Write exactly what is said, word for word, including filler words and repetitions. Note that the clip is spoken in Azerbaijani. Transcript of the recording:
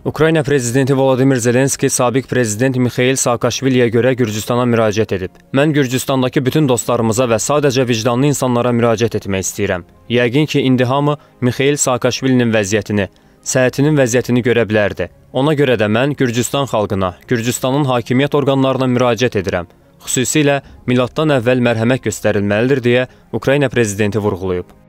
Ukrayna prezidenti Volodymyr Zelenski sabiq prezident Mixail Saakashviliyə görə Gürcüstana müraciət edib. Mən Gürcüstandakı bütün dostlarımıza və sadəcə vicdanlı insanlara müraciət etmək istəyirəm. Yəqin ki, indi hamı Mixail Saakashvilinin vəziyyətini, səhhətinin vəziyyətini görə bilərdi. Ona görə də mən Gürcüstan xalqına, Gürcüstanın hakimiyyət orqanlarına müraciət edirəm. Xüsusilə miladdan əvvəl mərhəmət göstərilməlidir deyə Ukrayna prezidenti vurğulayıb.